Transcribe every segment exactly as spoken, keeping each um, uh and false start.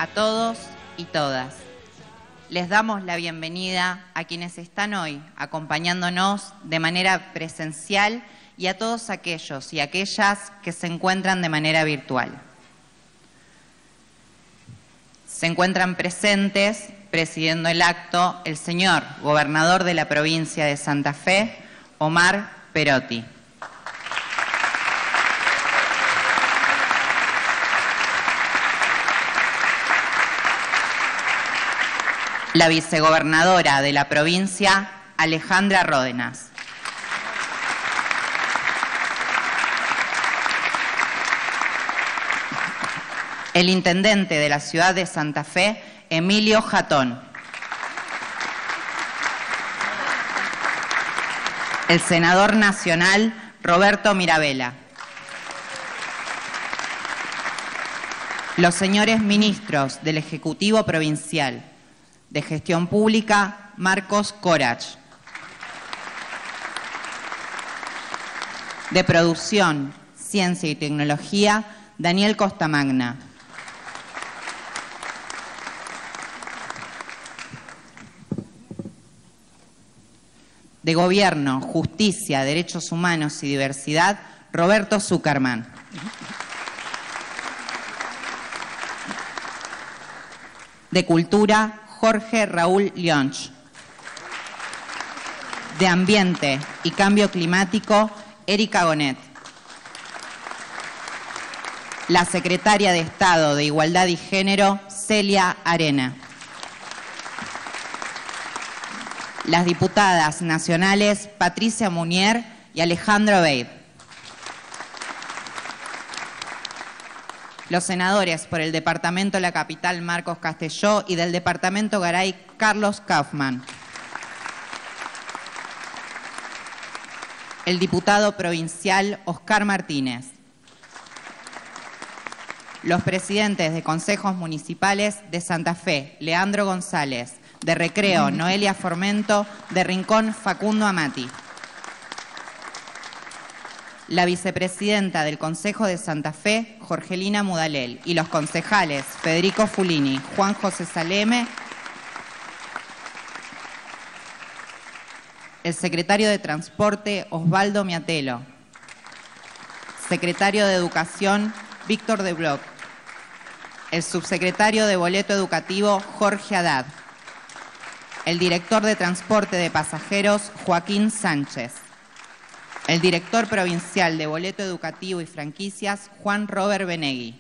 a todos y todas. Les damos la bienvenida a quienes están hoy acompañándonos de manera presencial y a todos aquellos y aquellas que se encuentran de manera virtual. Se encuentran presentes, presidiendo el acto, el señor gobernador de la provincia de Santa Fe, Omar Perotti. La vicegobernadora de la provincia, Alejandra Ródenas. El intendente de la ciudad de Santa Fe, Emilio Jatón. El senador nacional, Roberto Mirabella. Los señores ministros del Ejecutivo Provincial de Gestión Pública, Marcos Corach. De Producción, Ciencia y Tecnología, Daniel Costamagna. De Gobierno, Justicia, Derechos Humanos y Diversidad, Roberto Zuckerman. De Cultura, Jorge Raúl Lionch. De Ambiente y Cambio Climático, Erika Gonet. La Secretaria de Estado de Igualdad y Género, Celia Arena. Las diputadas nacionales Patricia Munier y Alejandro Beid. Los senadores por el Departamento de la Capital, Marcos Castelló, y del Departamento Garay, Carlos Kaufmann. El diputado provincial, Oscar Martínez. Los presidentes de consejos municipales de Santa Fe, Leandro González. De Recreo, Noelia Formento. De Rincón, Facundo Amati. La vicepresidenta del Consejo de Santa Fe, Jorgelina Mudalel, y los concejales Federico Fulini, Juan José Saleme, el secretario de Transporte, Osvaldo Miatelo, secretario de Educación, Víctor de Bloch, el subsecretario de Boleto Educativo, Jorge Haddad, el director de Transporte de Pasajeros, Joaquín Sánchez, el director provincial de Boleto Educativo y Franquicias, Juan Robert Benegui,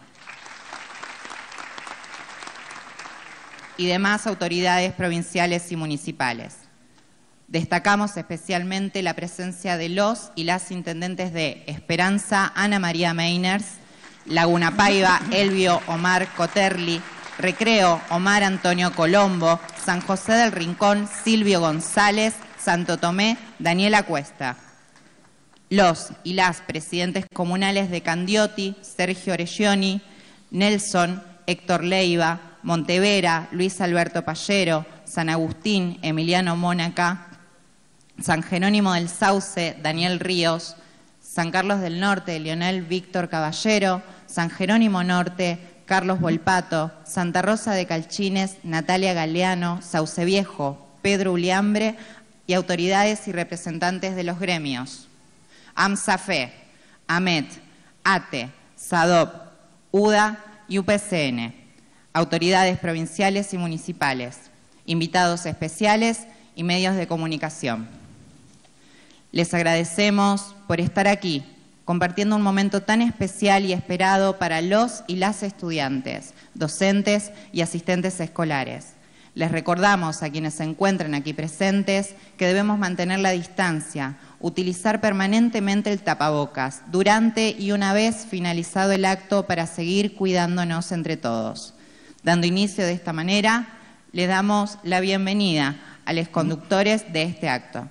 y demás autoridades provinciales y municipales. Destacamos especialmente la presencia de los y las intendentes de Esperanza, Ana María Meiners, Laguna Paiva, Elvio Omar Coterli, Recreo, Omar Antonio Colombo, San José del Rincón, Silvio González, Santo Tomé, Daniela Cuesta. Los y las presidentes comunales de Candioti, Sergio Oreggioni, Nelson, Héctor Leiva, Montevera, Luis Alberto Pallero, San Agustín, Emiliano Mónaca, San Jerónimo del Sauce, Daniel Ríos, San Carlos del Norte, Leonel Víctor Caballero, San Jerónimo Norte, Carlos Volpato, Santa Rosa de Calchines, Natalia Galeano, Sauce Viejo, Pedro Uliambre y autoridades y representantes de los gremios. AMSAFE, AMET, ATE, SADOP, UDA y U P C N, autoridades provinciales y municipales, invitados especiales y medios de comunicación. Les agradecemos por estar aquí, compartiendo un momento tan especial y esperado para los y las estudiantes, docentes y asistentes escolares. Les recordamos a quienes se encuentran aquí presentes que debemos mantener la distancia, utilizar permanentemente el tapabocas durante y una vez finalizado el acto para seguir cuidándonos entre todos. Dando inicio de esta manera, le damos la bienvenida a los conductores de este acto.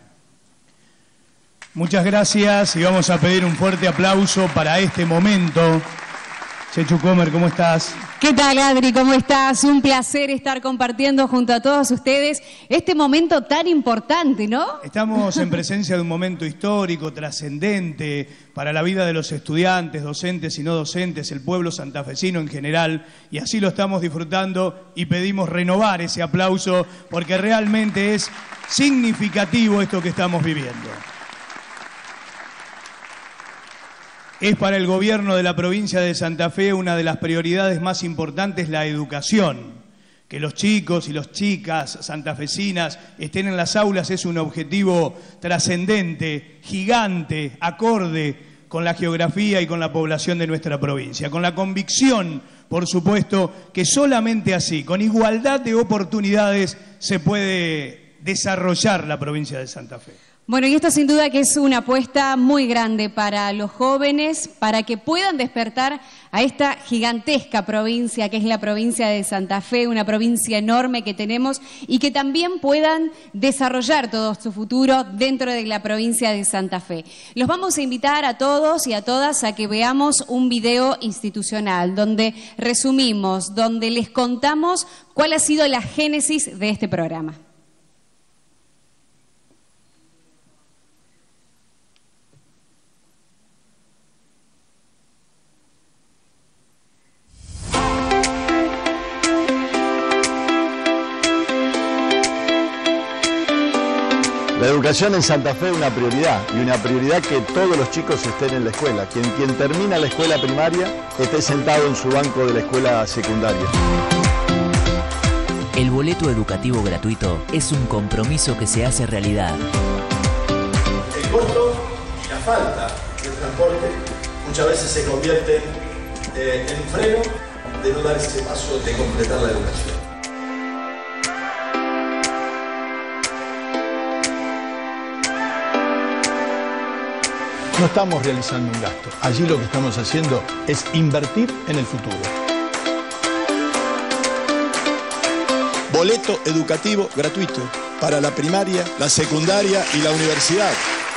Muchas gracias y vamos a pedir un fuerte aplauso para este momento Chechu Comer, ¿cómo estás? ¿Qué tal, Adri? ¿Cómo estás? Un placer estar compartiendo junto a todos ustedes este momento tan importante, ¿no? Estamos en presencia de un momento histórico, trascendente para la vida de los estudiantes, docentes y no docentes, el pueblo santafesino en general, y así lo estamos disfrutando y pedimos renovar ese aplauso porque realmente es significativo esto que estamos viviendo. Es para el gobierno de la provincia de Santa Fe una de las prioridades más importantes la educación. Que los chicos y las chicas santafesinas estén en las aulas es un objetivo trascendente, gigante, acorde con la geografía y con la población de nuestra provincia. Con la convicción, por supuesto, que solamente así, con igualdad de oportunidades, se puede desarrollar la provincia de Santa Fe. Bueno, y esto sin duda que es una apuesta muy grande para los jóvenes, para que puedan despertar a esta gigantesca provincia que es la provincia de Santa Fe, una provincia enorme que tenemos y que también puedan desarrollar todo su futuro dentro de la provincia de Santa Fe. Los vamos a invitar a todos y a todas a que veamos un video institucional donde resumimos, donde les contamos cuál ha sido la génesis de este programa. La educación en Santa Fe es una prioridad, y una prioridad que todos los chicos estén en la escuela. Quien, quien termina la escuela primaria esté sentado en su banco de la escuela secundaria. El boleto educativo gratuito es un compromiso que se hace realidad. El costo y la falta de transporte muchas veces se convierten eh, en un freno de no dar ese paso de completar la educación. No estamos realizando un gasto. Allí lo que estamos haciendo es invertir en el futuro. Boleto educativo gratuito para la primaria, la secundaria y la universidad.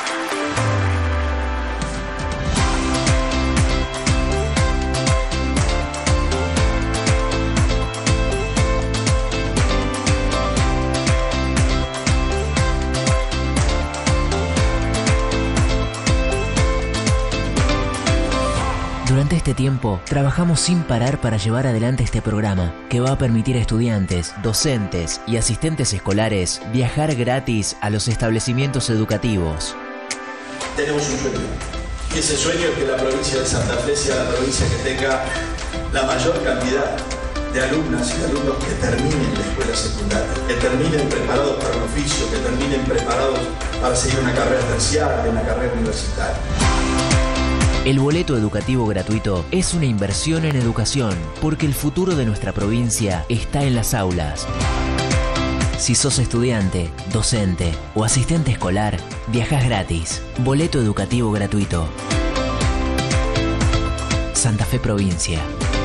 Durante este tiempo, trabajamos sin parar para llevar adelante este programa, que va a permitir a estudiantes, docentes y asistentes escolares viajar gratis a los establecimientos educativos. Tenemos un sueño, y ese sueño es que la provincia de Santa Fe sea la provincia que tenga la mayor cantidad de alumnas y alumnos que terminen la escuela secundaria, que terminen preparados para un oficio, que terminen preparados para seguir una carrera terciaria, una carrera universitaria. El boleto educativo gratuito es una inversión en educación, porque el futuro de nuestra provincia está en las aulas. Si sos estudiante, docente o asistente escolar, viajas gratis. Boleto educativo gratuito. Santa Fe Provincia.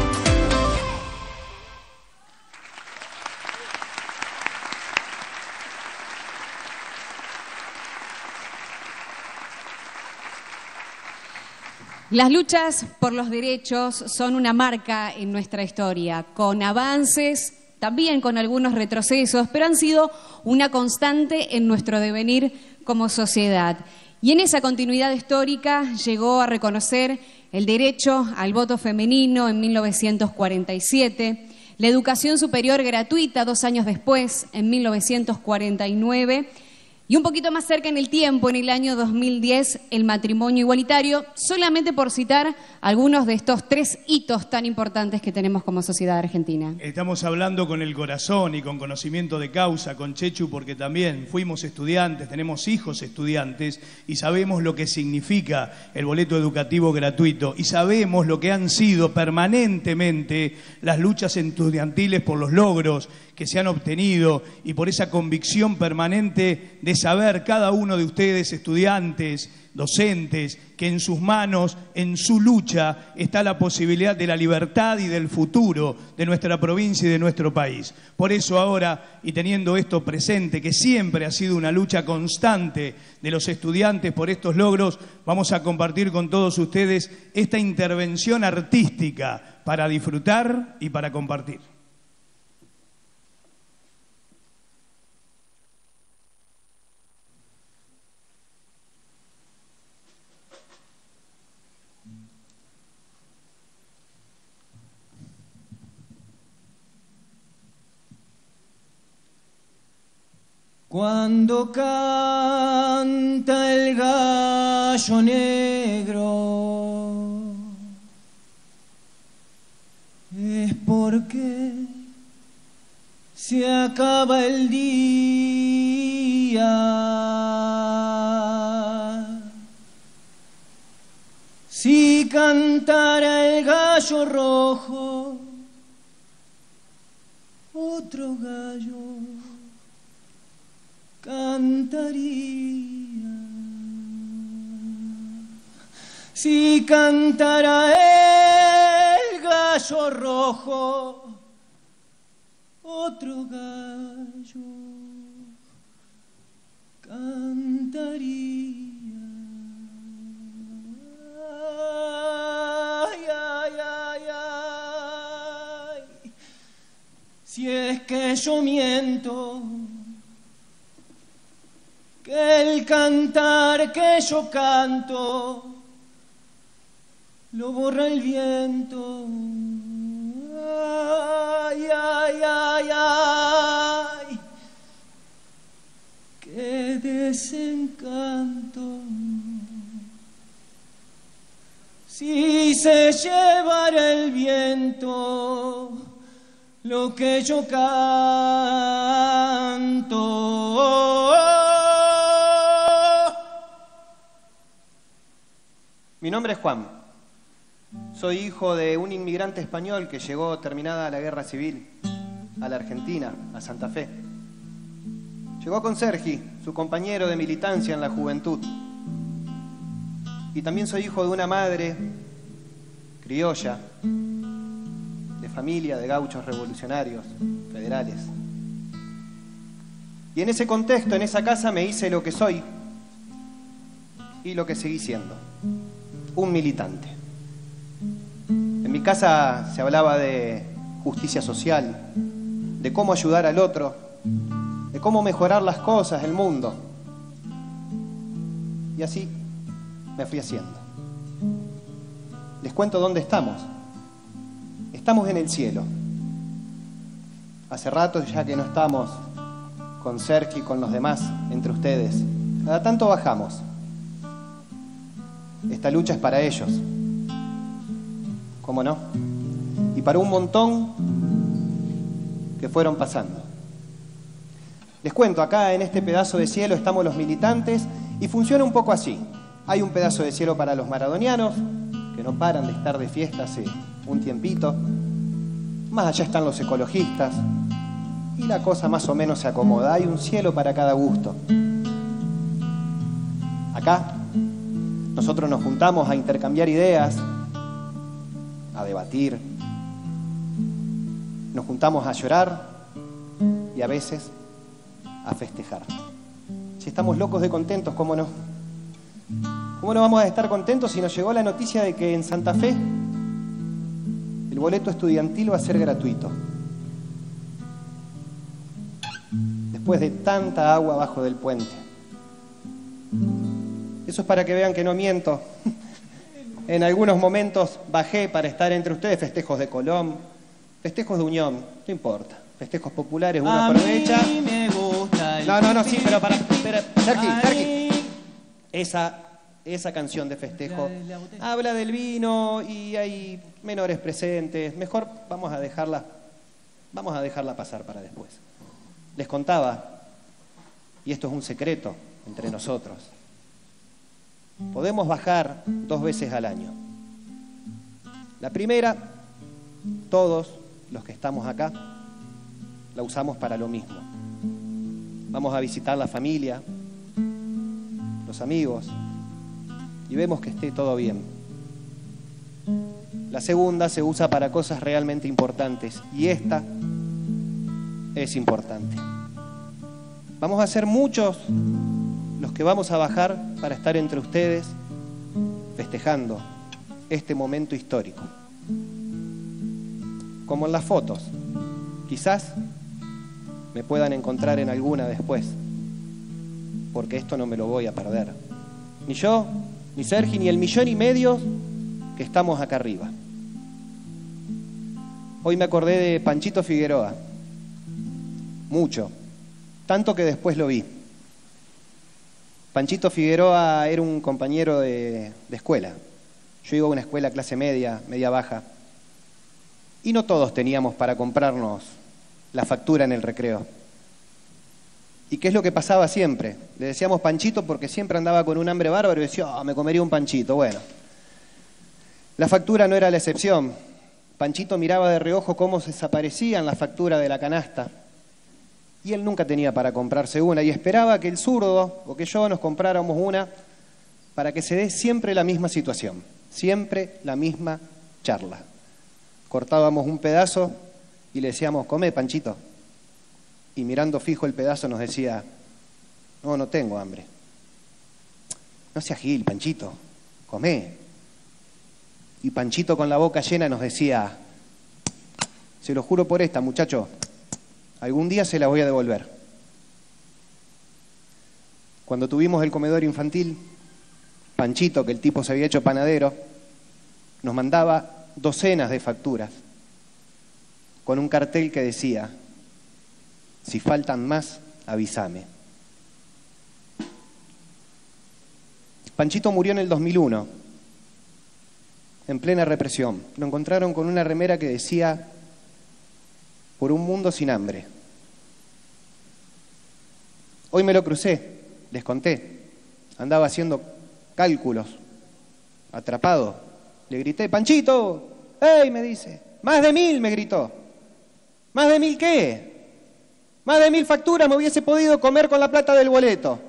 Las luchas por los derechos son una marca en nuestra historia, con avances, también con algunos retrocesos, pero han sido una constante en nuestro devenir como sociedad. Y en esa continuidad histórica llegó a reconocer el derecho al voto femenino en mil novecientos cuarenta y siete, la educación superior gratuita dos años después, en mil novecientos cuarenta y nueve, y un poquito más cerca en el tiempo, en el año dos mil diez, el matrimonio igualitario, solamente por citar algunos de estos tres hitos tan importantes que tenemos como sociedad argentina. Estamos hablando con el corazón y con conocimiento de causa, con Chechu, porque también fuimos estudiantes, tenemos hijos estudiantes y sabemos lo que significa el boleto educativo gratuito y sabemos lo que han sido permanentemente las luchas estudiantiles por los logros que se han obtenido y por esa convicción permanente de saber cada uno de ustedes, estudiantes, docentes, que en sus manos, en su lucha, está la posibilidad de la libertad y del futuro de nuestra provincia y de nuestro país. Por eso ahora, y teniendo esto presente, que siempre ha sido una lucha constante de los estudiantes por estos logros, vamos a compartir con todos ustedes esta intervención artística para disfrutar y para compartir. Cuando canta el gallo negro es porque se acaba el día. Si cantara el gallo rojo, otro gallo cantaría. Si cantara el gallo rojo, otro gallo cantaría. Ay, ay, ay, ay. Si es que yo miento, que el cantar que yo canto lo borra el viento. Ay, ay, ay, ay, qué desencanto. Si se llevara el viento lo que yo canto. Mi nombre es Juan, soy hijo de un inmigrante español que llegó terminada la guerra civil a la Argentina, a Santa Fe. Llegó con Sergi, su compañero de militancia en la juventud. Y también soy hijo de una madre criolla, de familia de gauchos revolucionarios federales. Y en ese contexto, en esa casa, me hice lo que soy y lo que seguí siendo. Un militante. En mi casa se hablaba de justicia social, de cómo ayudar al otro, de cómo mejorar las cosas, el mundo. Y así me fui haciendo. Les cuento dónde estamos. Estamos en el cielo. Hace rato ya que no estamos con Sergi y con los demás, entre ustedes. Cada tanto bajamos. Esta lucha es para ellos, ¿cómo no? Y para un montón que fueron pasando. Les cuento, acá en este pedazo de cielo estamos los militantes y funciona un poco así. Hay un pedazo de cielo para los maradonianos, que no paran de estar de fiesta hace un tiempito. Más allá están los ecologistas y la cosa más o menos se acomoda. Hay un cielo para cada gusto. Acá nosotros nos juntamos a intercambiar ideas, a debatir, nos juntamos a llorar y a veces a festejar. Si estamos locos de contentos, ¿cómo no? ¿Cómo no vamos a estar contentos si nos llegó la noticia de que en Santa Fe el boleto estudiantil va a ser gratuito? Después de tanta agua abajo del puente. Eso es para que vean que no miento. En algunos momentos bajé para estar entre ustedes, festejos de Colón, festejos de Unión, no importa. Festejos populares, uno aprovecha. A mí me gusta el No, no, no, sí, pero para... Espera, Sergi, Sergi. Esa, esa canción de festejo La- la habla del vino y hay menores presentes. Mejor vamos a dejarla, vamos a dejarla pasar para después. Les contaba, y esto es un secreto entre nosotros, podemos bajar dos veces al año. La primera, todos los que estamos acá, la usamos para lo mismo. Vamos a visitar la familia, los amigos, y vemos que esté todo bien. La segunda se usa para cosas realmente importantes, y esta es importante. Vamos a ser muchos los que vamos a bajar para estar entre ustedes festejando este momento histórico. Como en las fotos, quizás me puedan encontrar en alguna después, porque esto no me lo voy a perder. Ni yo, ni Sergi, ni el millón y medio que estamos acá arriba. Hoy me acordé de Panchito Figueroa, mucho, tanto que después lo vi. Panchito Figueroa era un compañero de, de escuela. Yo iba a una escuela clase media, media baja, y no todos teníamos para comprarnos la factura en el recreo. ¿Y qué es lo que pasaba siempre? Le decíamos Panchito porque siempre andaba con un hambre bárbaro y decía, oh, me comería un panchito. Bueno, la factura no era la excepción. Panchito miraba de reojo cómo se desaparecían las facturas de la canasta y él nunca tenía para comprarse una y esperaba que el zurdo o que yo nos compráramos una para que se dé siempre la misma situación, siempre la misma charla. Cortábamos un pedazo y le decíamos, come, Panchito. Y mirando fijo el pedazo nos decía, no, no tengo hambre. No seas gil, Panchito, come. Y Panchito con la boca llena nos decía, se lo juro por esta, muchacho, algún día se la voy a devolver. Cuando tuvimos el comedor infantil, Panchito, que el tipo se había hecho panadero, nos mandaba docenas de facturas con un cartel que decía, si faltan más, avísame. Panchito murió en el dos mil uno, en plena represión. Lo encontraron con una remera que decía, por un mundo sin hambre. Hoy me lo crucé, les conté, andaba haciendo cálculos, atrapado. Le grité, Panchito, ¡ey! Me dice, más de mil, me gritó. ¿Más de mil qué? Más de mil facturas me hubiese podido comer con la plata del boleto.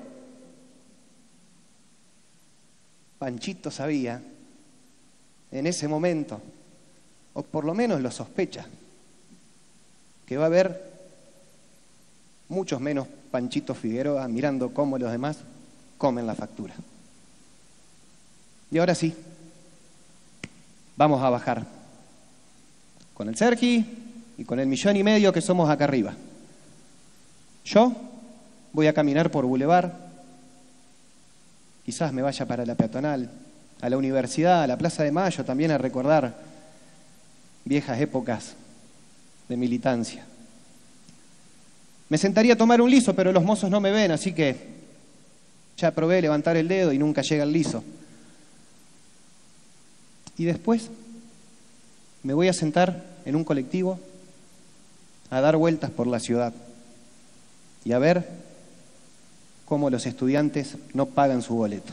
Panchito sabía, en ese momento, o por lo menos lo sospecha, que va a haber muchos menos Panchito Figueroa mirando cómo los demás comen la factura. Y ahora sí, vamos a bajar con el Sergi y con el millón y medio que somos acá arriba. Yo voy a caminar por Boulevard, quizás me vaya para la peatonal, a la universidad, a la Plaza de Mayo, también a recordar viejas épocas de militancia. Me sentaría a tomar un liso, pero los mozos no me ven, así que ya probé levantar el dedo y nunca llega el liso. Y después me voy a sentar en un colectivo a dar vueltas por la ciudad y a ver cómo los estudiantes no pagan su boleto.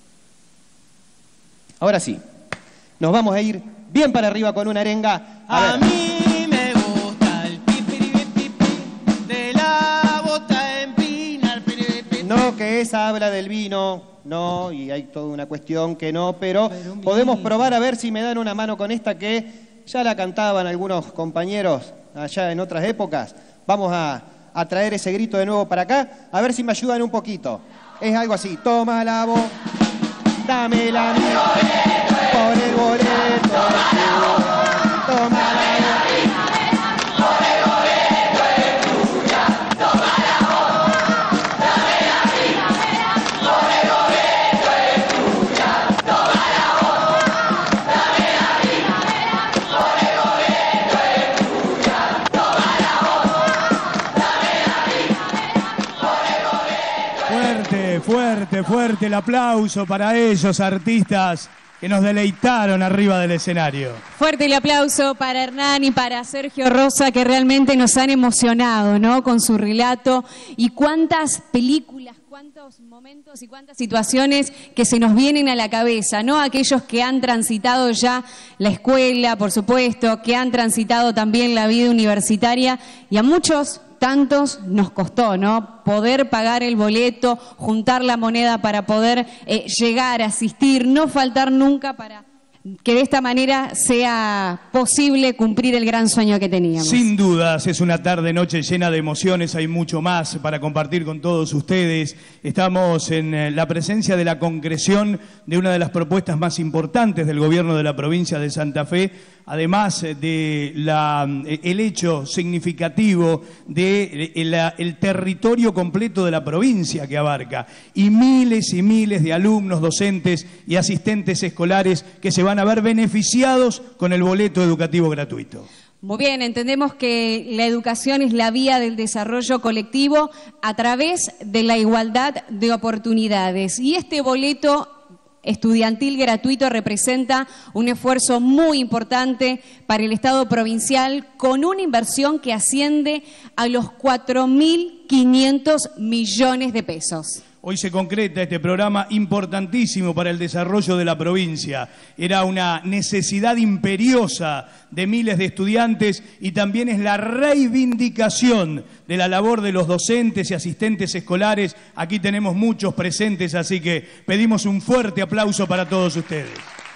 Ahora sí, nos vamos a ir bien para arriba con una arenga. A, a mí me gusta el pipiripipi de la bota en pinar. No, que esa habla del vino, no, y hay toda una cuestión que no, pero, pero podemos probar a ver si me dan una mano con esta que ya la cantaban algunos compañeros allá en otras épocas. Vamos a, a traer ese grito de nuevo para acá, a ver si me ayudan un poquito. Es algo así, toma la voz, dame la mía, por el boleto, toma la Fuerte, fuerte el aplauso para ellos, artistas que nos deleitaron arriba del escenario. Fuerte el aplauso para Hernán y para Sergio Rosa, que realmente nos han emocionado, ¿no? Con su relato y cuántas películas, cuántos momentos y cuántas situaciones que se nos vienen a la cabeza, ¿no? Aquellos que han transitado ya la escuela, por supuesto, que han transitado también la vida universitaria y a muchos tantos nos costó, ¿no? Poder pagar el boleto, juntar la moneda para poder eh, llegar, asistir, no faltar nunca para que de esta manera sea posible cumplir el gran sueño que teníamos. Sin dudas, es una tarde-noche llena de emociones, hay mucho más para compartir con todos ustedes. Estamos en la presencia de la concreción de una de las propuestas más importantes del gobierno de la provincia de Santa Fe, además de la, el hecho significativo de el, el territorio completo de la provincia que abarca, y miles y miles de alumnos, docentes y asistentes escolares que se van a ver beneficiados con el boleto educativo gratuito. Muy bien, entendemos que la educación es la vía del desarrollo colectivo a través de la igualdad de oportunidades, y este boleto estudiantil gratuito representa un esfuerzo muy importante para el Estado provincial, con una inversión que asciende a los cuatro mil quinientos millones de pesos. Hoy se concreta este programa importantísimo para el desarrollo de la provincia. Era una necesidad imperiosa de miles de estudiantes y también es la reivindicación de la labor de los docentes y asistentes escolares. Aquí tenemos muchos presentes, así que pedimos un fuerte aplauso para todos ustedes.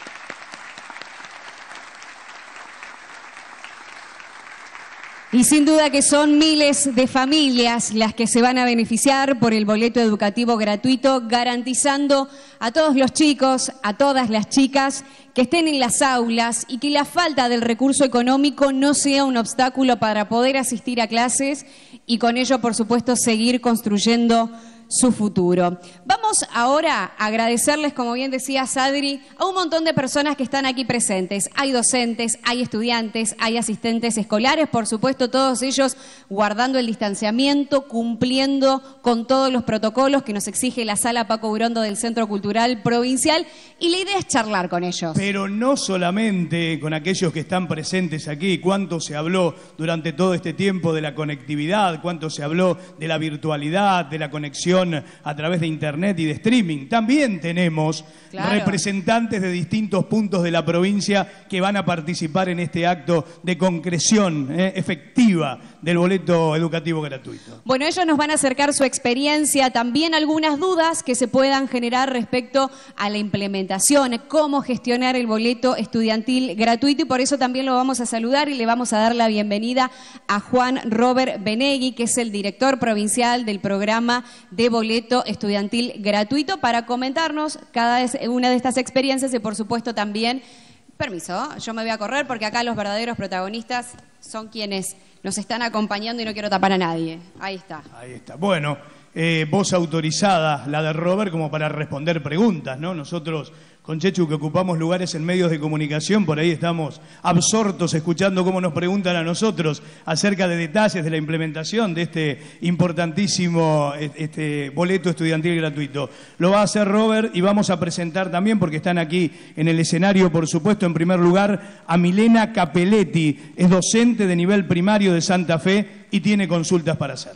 Y sin duda que son miles de familias las que se van a beneficiar por el boleto educativo gratuito, garantizando a todos los chicos, a todas las chicas que estén en las aulas y que la falta del recurso económico no sea un obstáculo para poder asistir a clases y con ello, por supuesto, seguir construyendo su futuro. Vamos ahora a agradecerles, como bien decía Sadri, a un montón de personas que están aquí presentes. Hay docentes, hay estudiantes, hay asistentes escolares, por supuesto, todos ellos guardando el distanciamiento, cumpliendo con todos los protocolos que nos exige la Sala Paco Burondo del Centro Cultural Provincial, y la idea es charlar con ellos. Pero no solamente con aquellos que están presentes aquí. Cuánto se habló durante todo este tiempo de la conectividad, cuánto se habló de la virtualidad, de la conexión a través de internet y de streaming. También tenemos claro. representantes de distintos puntos de la provincia que van a participar en este acto de concreción eh, efectiva del boleto educativo gratuito. Bueno, ellos nos van a acercar su experiencia, también algunas dudas que se puedan generar respecto a la implementación, cómo gestionar el boleto estudiantil gratuito, y por eso también lo vamos a saludar y le vamos a dar la bienvenida a Juan Robert Benegui, que es el director provincial del programa de boleto estudiantil gratuito, para comentarnos cada una de estas experiencias y, por supuesto, también, permiso, yo me voy a correr porque acá los verdaderos protagonistas son quienes nos están acompañando y no quiero tapar a nadie. Ahí está. Ahí está. Bueno, eh, voz autorizada, la de Robert, como para responder preguntas, ¿no? Nosotros, con Chechu, que ocupamos lugares en medios de comunicación, por ahí estamos absortos escuchando cómo nos preguntan a nosotros acerca de detalles de la implementación de este importantísimo este boleto estudiantil gratuito. Lo va a hacer Robert y vamos a presentar también, porque están aquí en el escenario, por supuesto, en primer lugar, a Milena Capelletti. Es docente de nivel primario de Santa Fe y tiene consultas para hacer.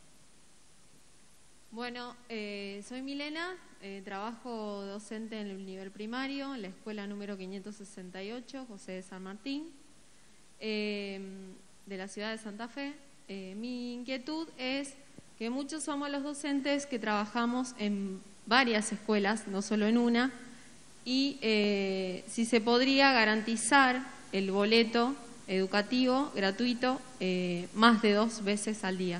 Bueno, eh, soy Milena. Eh, trabajo docente en el nivel primario, en la escuela número quinientos sesenta y ocho, José de San Martín, eh, de la ciudad de Santa Fe. Eh, mi inquietud es que muchos somos los docentes que trabajamos en varias escuelas, no solo en una, y eh, si se podría garantizar el boleto educativo gratuito eh, más de dos veces al día.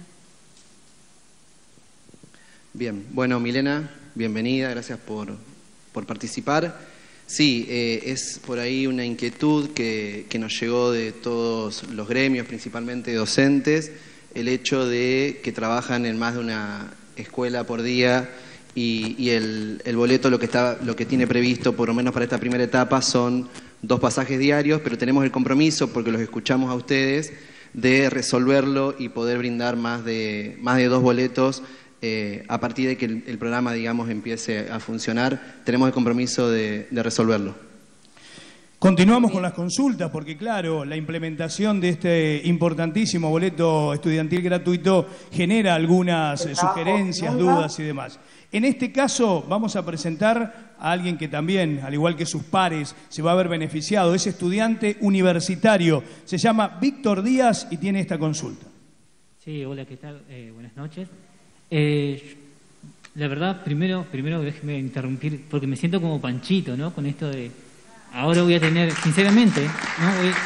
Bien, bueno, Milena, bienvenida, gracias por, por participar. Sí, eh, es por ahí una inquietud que, que nos llegó de todos los gremios, principalmente docentes, el hecho de que trabajan en más de una escuela por día y, y el, el boleto lo que, está, lo que tiene previsto, por lo menos para esta primera etapa, son dos pasajes diarios, pero tenemos el compromiso, porque los escuchamos a ustedes, de resolverlo y poder brindar más de, más de dos boletos. Eh, a partir de que el, el programa, digamos, empiece a funcionar, tenemos el compromiso de, de resolverlo. Continuamos con las consultas, porque claro, la implementación de este importantísimo boleto estudiantil gratuito genera algunas sugerencias, dudas y demás. En este caso vamos a presentar a alguien que también, al igual que sus pares, se va a ver beneficiado. Es estudiante universitario, se llama Víctor Díaz y tiene esta consulta. Sí, hola, ¿qué tal? Eh, buenas noches. Eh, la verdad, primero, primero déjeme interrumpir, porque me siento como Panchito, ¿no? Con esto de, ahora voy a tener, sinceramente, ¿no? Voy,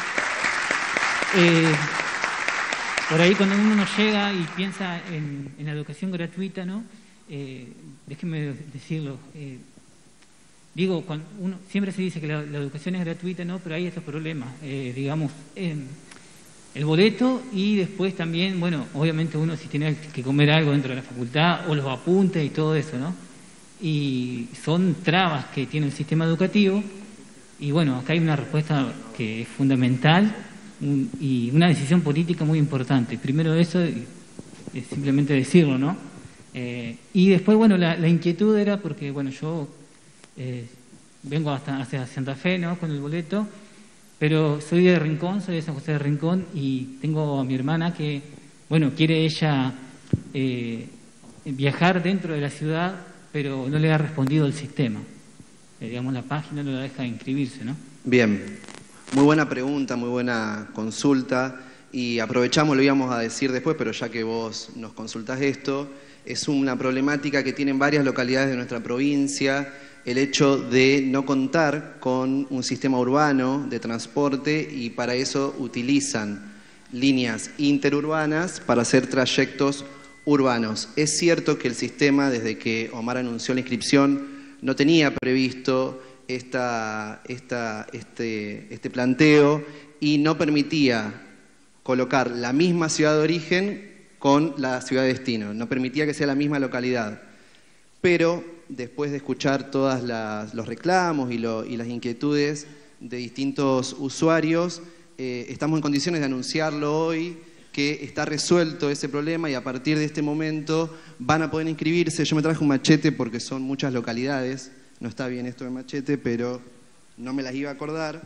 eh, por ahí cuando uno nos llega y piensa en, en la educación gratuita, ¿no? Eh, déjeme decirlo, eh, digo, cuando uno, siempre se dice que la, la educación es gratuita, ¿no? Pero hay estos problemas, eh, digamos, eh, el boleto y después también, bueno, obviamente uno si tiene que comer algo dentro de la facultad o los apuntes y todo eso, ¿no? Y son trabas que tiene el sistema educativo y bueno, acá hay una respuesta que es fundamental y una decisión política muy importante. Primero eso, es simplemente decirlo, ¿no? Eh, y después, bueno, la, la inquietud era porque, bueno, yo eh, vengo hasta hacia Santa Fe, ¿no? Con el boleto. Pero soy de Rincón, soy de San José de Rincón y tengo a mi hermana que, bueno, quiere ella eh, viajar dentro de la ciudad, pero no le ha respondido el sistema. Eh, digamos, la página no la deja inscribirse, ¿no? Bien, muy buena pregunta, muy buena consulta y aprovechamos, lo íbamos a decir después, pero ya que vos nos consultás esto, es una problemática que tienen varias localidades de nuestra provincia, el hecho de no contar con un sistema urbano de transporte y para eso utilizan líneas interurbanas para hacer trayectos urbanos. Es cierto que el sistema, desde que Omar anunció la inscripción, no tenía previsto esta, esta, este, este planteo y no permitía colocar la misma ciudad de origen con la ciudad de destino, no permitía que sea la misma localidad. Pero después de escuchar todos los reclamos y, lo, y las inquietudes de distintos usuarios, eh, estamos en condiciones de anunciarlo hoy, que está resuelto ese problema y a partir de este momento van a poder inscribirse. Yo me traje un machete porque son muchas localidades, no está bien esto de machete, pero no me las iba a acordar.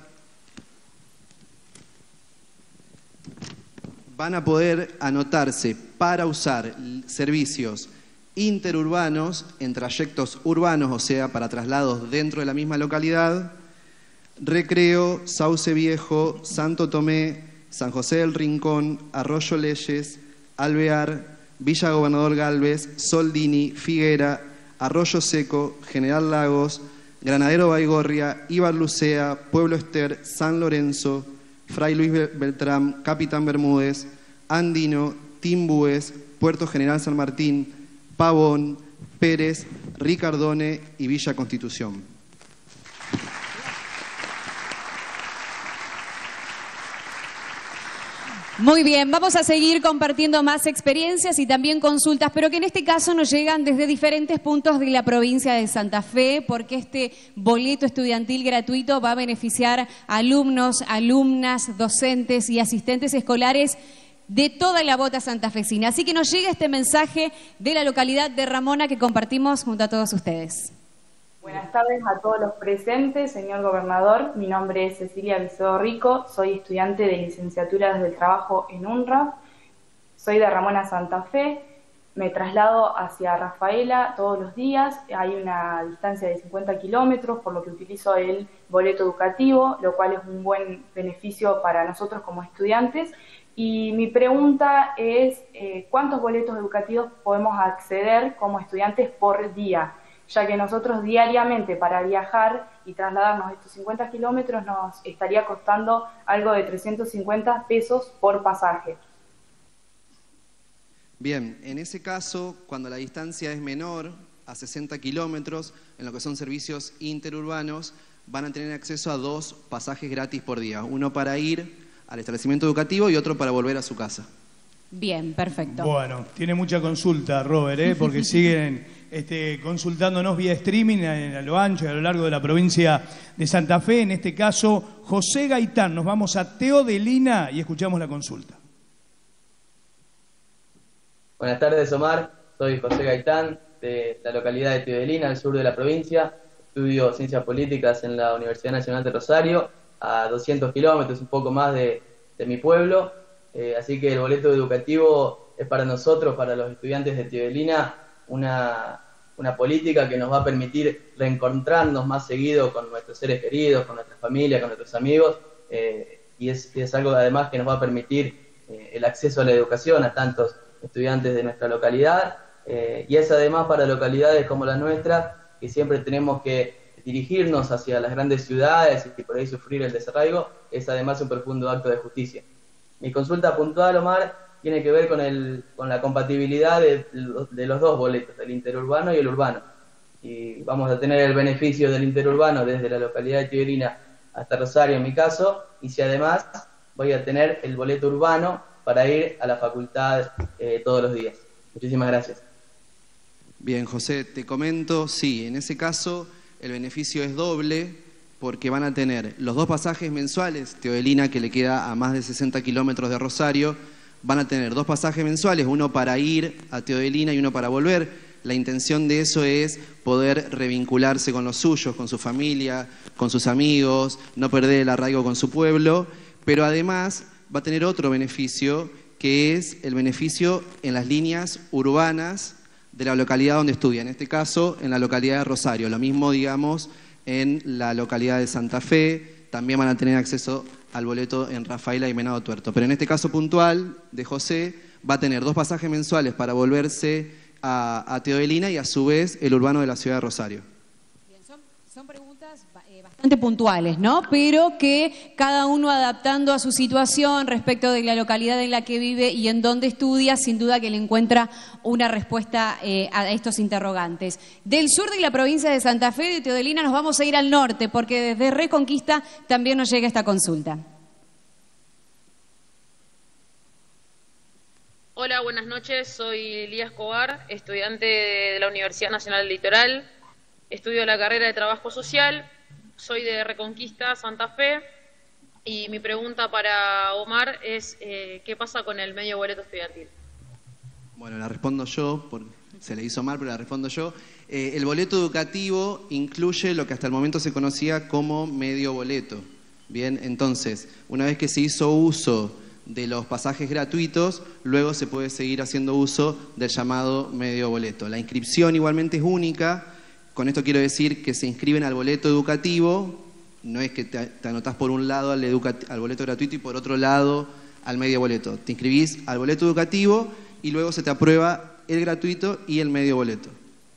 Van a poder anotarse para usar servicios interurbanos en trayectos urbanos, o sea, para traslados dentro de la misma localidad: Recreo, Sauce Viejo, Santo Tomé, San José del Rincón, Arroyo Leyes, Alvear, Villa Gobernador Galvez, Soldini, Figuera, Arroyo Seco, General Lagos, Granadero Baigorria, Ibar Lucea, Pueblo Ester, San Lorenzo, Fray Luis Beltrán, Capitán Bermúdez, Andino, Timbúes, Puerto General San Martín, Pavón, Pérez, Ricardone y Villa Constitución. Muy bien, vamos a seguir compartiendo más experiencias y también consultas, pero que en este caso nos llegan desde diferentes puntos de la provincia de Santa Fe, porque este boleto estudiantil gratuito va a beneficiar a alumnos, alumnas, docentes y asistentes escolares de toda la bota santafesina. Así que nos llega este mensaje de la localidad de Ramona que compartimos junto a todos ustedes. Buenas tardes a todos los presentes, señor gobernador. Mi nombre es Cecilia Vicedo Rico, soy estudiante de licenciatura del trabajo en UNRWA. Soy de Ramona, Santa Fe. Me traslado hacia Rafaela todos los días. Hay una distancia de cincuenta kilómetros, por lo que utilizo el boleto educativo, lo cual es un buen beneficio para nosotros como estudiantes. Y mi pregunta es, eh, ¿cuántos boletos educativos podemos acceder como estudiantes por día? Ya que nosotros diariamente para viajar y trasladarnos estos cincuenta kilómetros nos estaría costando algo de trescientos cincuenta pesos por pasaje. Bien, en ese caso, cuando la distancia es menor a sesenta kilómetros, en lo que son servicios interurbanos, van a tener acceso a dos pasajes gratis por día, uno para ir al establecimiento educativo y otro para volver a su casa. Bien, perfecto. Bueno, tiene mucha consulta, Robert, ¿eh? Porque siguen este, consultándonos vía streaming a, a lo ancho y a lo largo de la provincia de Santa Fe. En este caso, José Gaitán. Nos vamos a Teodelina y escuchamos la consulta. Buenas tardes, Omar. Soy José Gaitán, de la localidad de Teodelina, al sur de la provincia. Estudio Ciencias Políticas en la Universidad Nacional de Rosario, a doscientos kilómetros, un poco más de, de mi pueblo. Eh, así que el boleto educativo es para nosotros, para los estudiantes de Teodelina, una, una política que nos va a permitir reencontrarnos más seguido con nuestros seres queridos, con nuestra familia, con nuestros amigos, eh, y es, es algo además que nos va a permitir eh, el acceso a la educación a tantos estudiantes de nuestra localidad, eh, y es además para localidades como la nuestra, que siempre tenemos que dirigirnos hacia las grandes ciudades y por ahí sufrir el desarraigo, es además un profundo acto de justicia. Mi consulta puntual, Omar, tiene que ver con, el, con la compatibilidad de, de los dos boletos, el interurbano y el urbano. Y vamos a tener el beneficio del interurbano desde la localidad de Tiberina hasta Rosario, en mi caso, y si además voy a tener el boleto urbano para ir a la facultad eh, todos los días. Muchísimas gracias. Bien, José, te comento, sí, en ese caso el beneficio es doble porque van a tener los dos pasajes mensuales, Teodelina, que le queda a más de sesenta kilómetros de Rosario, van a tener dos pasajes mensuales, uno para ir a Teodelina y uno para volver. La intención de eso es poder revincularse con los suyos, con su familia, con sus amigos, no perder el arraigo con su pueblo, pero además va a tener otro beneficio, que es el beneficio en las líneas urbanas de la localidad donde estudia, en este caso en la localidad de Rosario, lo mismo digamos en la localidad de Santa Fe, también van a tener acceso al boleto en Rafaela y Venado Tuerto, pero en este caso puntual de José va a tener dos pasajes mensuales para volverse a, a Teodelina y a su vez el urbano de la ciudad de Rosario. Bien, son, son preguntas eh, bastante puntuales, ¿no? Pero que cada uno adaptando a su situación respecto de la localidad en la que vive y en donde estudia, sin duda que le encuentra una respuesta eh, a estos interrogantes. Del sur de la provincia de Santa Fe, de Teodelina, nos vamos a ir al norte, porque desde Reconquista también nos llega esta consulta. Hola, buenas noches. Soy Elías Escobar, estudiante de la Universidad Nacional del Litoral. Estudio la carrera de Trabajo Social. Soy de Reconquista, Santa Fe. Y mi pregunta para Omar es, eh, ¿qué pasa con el medio boleto estudiantil? Bueno, la respondo yo, por, se le hizo mal, pero la respondo yo. Eh, el boleto educativo incluye lo que hasta el momento se conocía como medio boleto. Bien, entonces, una vez que se hizo uso de los pasajes gratuitos, luego se puede seguir haciendo uso del llamado medio boleto. La inscripción igualmente es única, con esto quiero decir que se inscriben al boleto educativo, no es que te, te anotás por un lado al, al boleto gratuito y por otro lado al medio boleto. Te inscribís al boleto educativo y luego se te aprueba el gratuito y el medio boleto.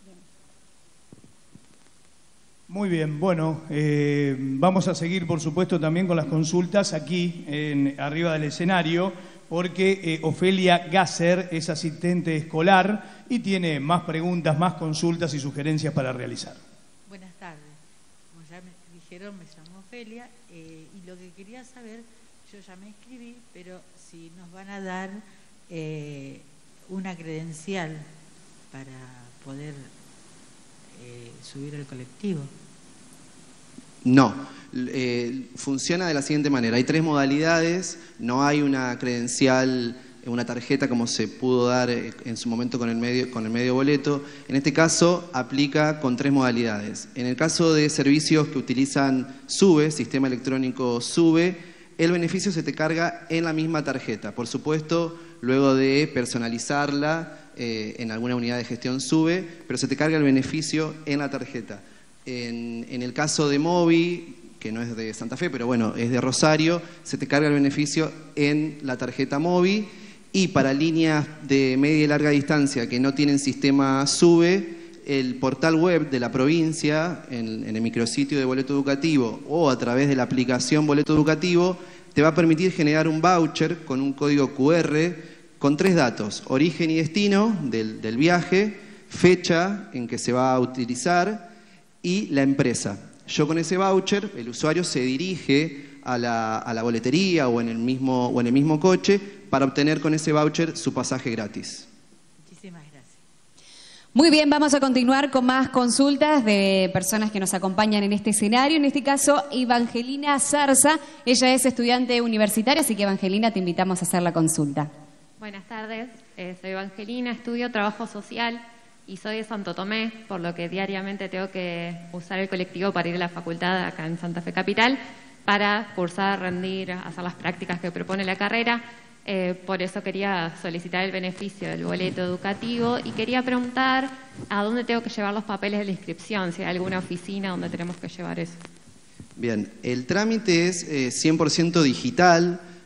Muy bien, bueno, eh, vamos a seguir por supuesto también con las consultas aquí en, arriba del escenario, porque eh, Ofelia Gasser es asistente escolar y tiene más preguntas, más consultas y sugerencias para realizar. Buenas tardes, como ya me dijeron, me llamo Ofelia eh, y lo que quería saber, yo ya me inscribí, pero si nos van a dar eh, una credencial para poder Eh, subir el colectivo. No, eh, funciona de la siguiente manera. Hay tres modalidades, no hay una credencial, una tarjeta como se pudo dar en su momento con el medio, con el medio boleto. En este caso aplica con tres modalidades. En el caso de servicios que utilizan SUBE, sistema electrónico SUBE, el beneficio se te carga en la misma tarjeta. Por supuesto, luego de personalizarla eh, en alguna unidad de gestión SUBE, pero se te carga el beneficio en la tarjeta. En, en el caso de Movi, que no es de Santa Fe, pero bueno, es de Rosario, se te carga el beneficio en la tarjeta Movi. Y para líneas de media y larga distancia que no tienen sistema SUBE, el portal web de la provincia, en, en el micrositio de boleto educativo o a través de la aplicación boleto educativo, te va a permitir generar un voucher con un código cu erre con tres datos: origen y destino del, del viaje, fecha en que se va a utilizar y la empresa. Yo con ese voucher, el usuario se dirige a la, a la boletería o en el mismo, o en el mismo coche para obtener con ese voucher su pasaje gratis. Muchísimas gracias. Muy bien, vamos a continuar con más consultas de personas que nos acompañan en este escenario. En este caso, Evangelina Zarza. Ella es estudiante universitaria, así que Evangelina, te invitamos a hacer la consulta. Buenas tardes, eh, soy Evangelina, estudio trabajo social y soy de Santo Tomé, por lo que diariamente tengo que usar el colectivo para ir a la facultad acá en Santa Fe Capital para cursar, rendir, hacer las prácticas que propone la carrera. Eh, por eso quería solicitar el beneficio del boleto educativo y quería preguntar a dónde tengo que llevar los papeles de la inscripción, si hay alguna oficina donde tenemos que llevar eso. Bien, el trámite es eh, cien por ciento digital.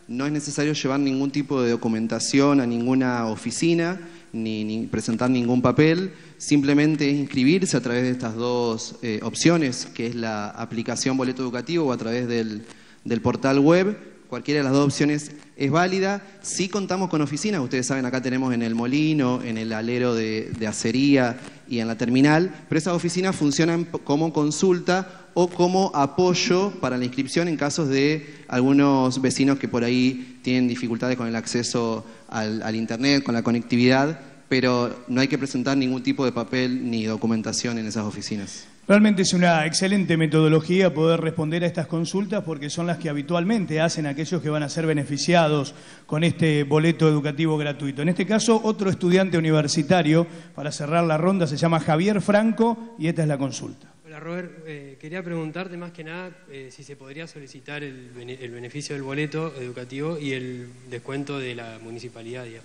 no es necesario llevar ningún tipo de documentación a ninguna oficina, ni, ni presentar ningún papel, simplemente es inscribirse a través de estas dos eh, opciones, que es la aplicación Boleto Educativo o a través del, del portal web. Cualquiera de las dos opciones es válida. Sí contamos con oficinas, ustedes saben, acá tenemos en el Molino, en el alero de, de acería y en la terminal, pero esas oficinas funcionan como consulta o como apoyo para la inscripción en casos de algunos vecinos que por ahí tienen dificultades con el acceso al, al internet, con la conectividad, pero no hay que presentar ningún tipo de papel ni documentación en esas oficinas. Realmente es una excelente metodología poder responder a estas consultas porque son las que habitualmente hacen aquellos que van a ser beneficiados con este boleto educativo gratuito. En este caso, otro estudiante universitario, para cerrar la ronda, se llama Javier Franco y esta es la consulta. Hola Robert, eh, quería preguntarte más que nada eh, si se podría solicitar el, bene el beneficio del boleto educativo y el descuento de la municipalidad, digamos.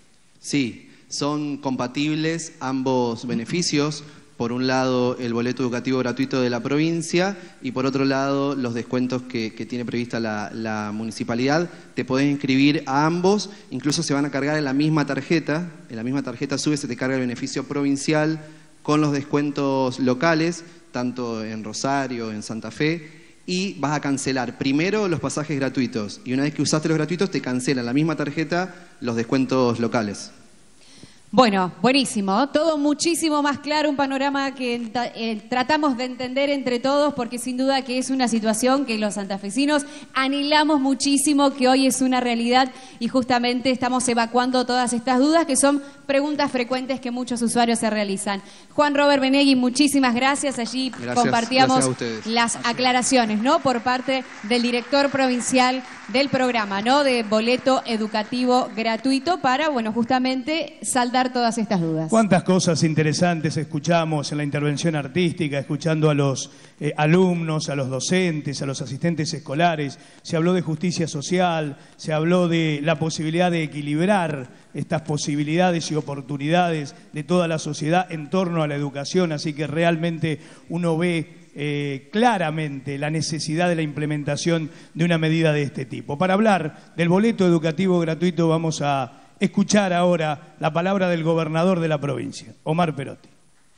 Sí, son compatibles ambos beneficios. Por un lado, el boleto educativo gratuito de la provincia y por otro lado, los descuentos que, que tiene prevista la, la municipalidad. Te podés inscribir a ambos, incluso se van a cargar en la misma tarjeta. En la misma tarjeta sube, se te carga el beneficio provincial con los descuentos locales, tanto en Rosario, en Santa Fe, y vas a cancelar primero los pasajes gratuitos y una vez que usaste los gratuitos te cancela en la misma tarjeta los descuentos locales. Bueno, buenísimo, todo muchísimo más claro, un panorama que eh, tratamos de entender entre todos porque sin duda que es una situación que los santafesinos anhelamos muchísimo, que hoy es una realidad y justamente estamos evacuando todas estas dudas que son preguntas frecuentes que muchos usuarios se realizan. Juan Robert Benegui, muchísimas gracias, allí gracias, compartíamos gracias las gracias. aclaraciones, ¿no? Por parte del director provincial del programa, ¿no? De boleto educativo gratuito para, bueno, justamente saldar todas estas dudas. Cuántas cosas interesantes escuchamos en la intervención artística, escuchando a los eh, alumnos, a los docentes, a los asistentes escolares. Se habló de justicia social, se habló de la posibilidad de equilibrar estas posibilidades y oportunidades de toda la sociedad en torno a la educación, así que realmente uno ve Eh, claramente la necesidad de la implementación de una medida de este tipo. Para hablar del boleto educativo gratuito vamos a escuchar ahora la palabra del gobernador de la provincia, Omar Perotti.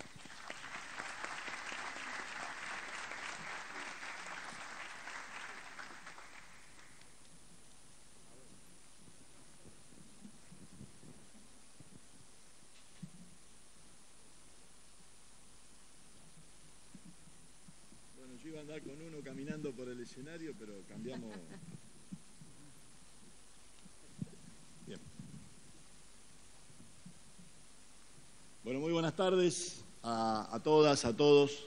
Con uno caminando por el escenario, pero cambiamos. Bien. Bueno, muy buenas tardes a, a todas, a todos.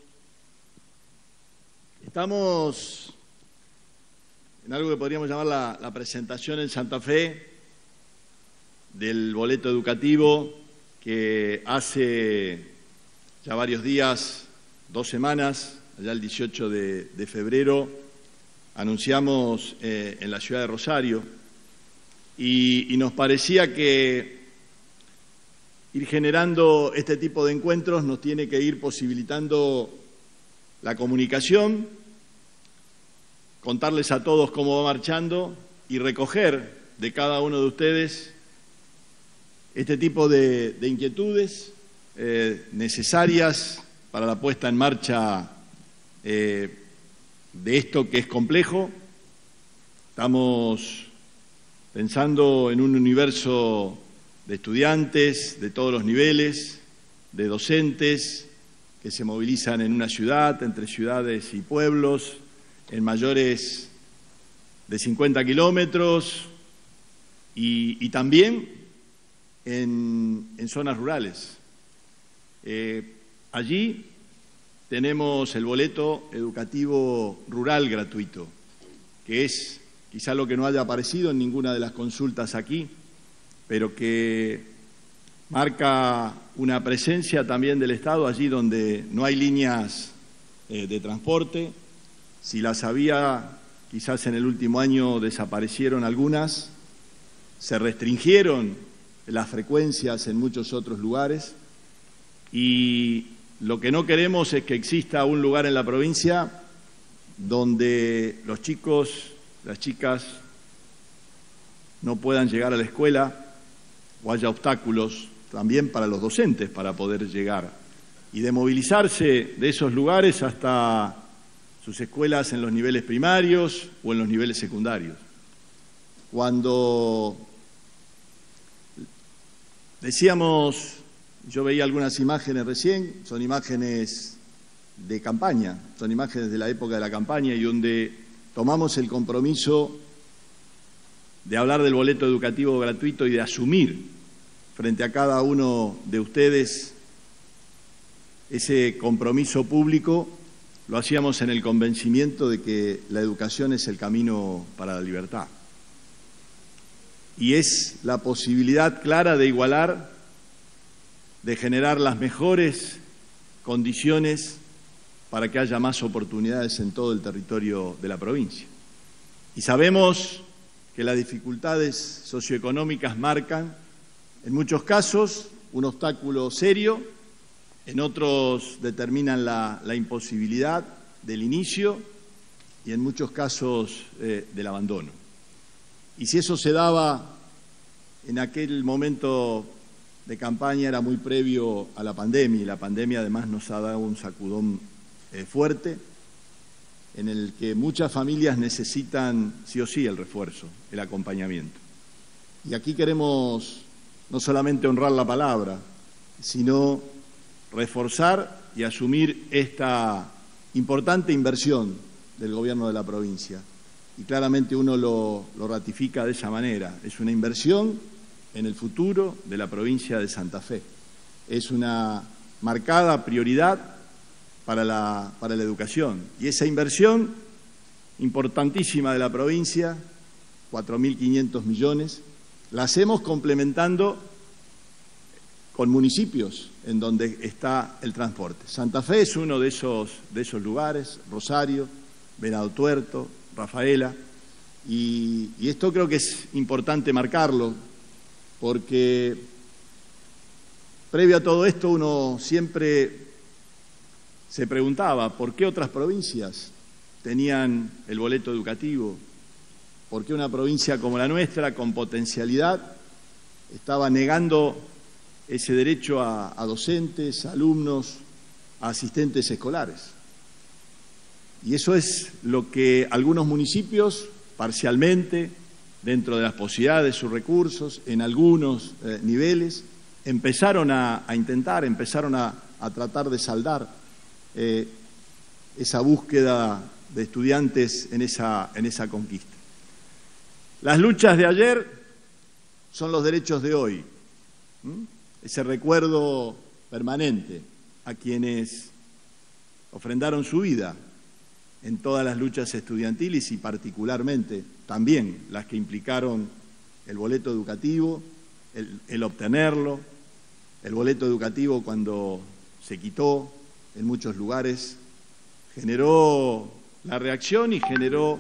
Estamos en algo que podríamos llamar la, la presentación en Santa Fe del boleto educativo que hace ya varios días, dos semanas, allá el dieciocho de, de febrero, anunciamos eh, en la ciudad de Rosario y, y nos parecía que ir generando este tipo de encuentros nos tiene que ir posibilitando la comunicación, contarles a todos cómo va marchando y recoger de cada uno de ustedes este tipo de, de inquietudes eh, necesarias para la puesta en marcha Eh, de esto que es complejo. Estamos pensando en un universo de estudiantes de todos los niveles, de docentes que se movilizan en una ciudad, entre ciudades y pueblos, en mayores de cincuenta kilómetros y, y también en, en zonas rurales. Eh, allí tenemos el boleto educativo rural gratuito, que es quizá lo que no haya aparecido en ninguna de las consultas aquí, pero que marca una presencia también del Estado allí donde no hay líneas eh, de transporte. Si las había, quizás en el último año desaparecieron algunas, se restringieron las frecuencias en muchos otros lugares y lo que no queremos es que exista un lugar en la provincia donde los chicos, las chicas no puedan llegar a la escuela o haya obstáculos también para los docentes para poder llegar, y de movilizarse de esos lugares hasta sus escuelas en los niveles primarios o en los niveles secundarios. Cuando decíamos, yo veía algunas imágenes recién, son imágenes de campaña, son imágenes de la época de la campaña y donde tomamos el compromiso de hablar del boleto educativo gratuito y de asumir frente a cada uno de ustedes ese compromiso público. Lo hacíamos en el convencimiento de que la educación es el camino para la libertad y es la posibilidad clara de igualar, de generar las mejores condiciones para que haya más oportunidades en todo el territorio de la provincia. Y sabemos que las dificultades socioeconómicas marcan, en muchos casos, un obstáculo serio, en otros determinan la, la imposibilidad del inicio y en muchos casos eh, del abandono. Y si eso se daba en aquel momento de campaña era muy previo a la pandemia, y la pandemia además nos ha dado un sacudón eh, fuerte en el que muchas familias necesitan sí o sí el refuerzo, el acompañamiento. Y aquí queremos no solamente honrar la palabra, sino reforzar y asumir esta importante inversión del Gobierno de la provincia. Y claramente uno lo, lo ratifica de esa manera. Es una inversión en el futuro de la provincia de Santa Fe. Es una marcada prioridad para la, para la educación. Y esa inversión importantísima de la provincia, cuatro mil quinientos millones, la hacemos complementando con municipios en donde está el transporte. Santa Fe es uno de esos, de esos lugares, Rosario, Venado Tuerto, Rafaela, y, y esto creo que es importante marcarlo, porque previo a todo esto uno siempre se preguntaba por qué otras provincias tenían el boleto educativo, por qué una provincia como la nuestra, con potencialidad, estaba negando ese derecho a, a docentes, a alumnos, a asistentes escolares. Y eso es lo que algunos municipios, parcialmente, dentro de las posibilidades de sus recursos, en algunos eh, niveles, empezaron a, a intentar, empezaron a, a tratar de saldar eh, esa búsqueda de estudiantes en esa, en esa conquista. Las luchas de ayer son los derechos de hoy. ¿Mm? Ese recuerdo permanente a quienes ofrendaron su vida en todas las luchas estudiantiles y particularmente también las que implicaron el boleto educativo, el, el obtenerlo, el boleto educativo cuando se quitó en muchos lugares, generó la reacción y generó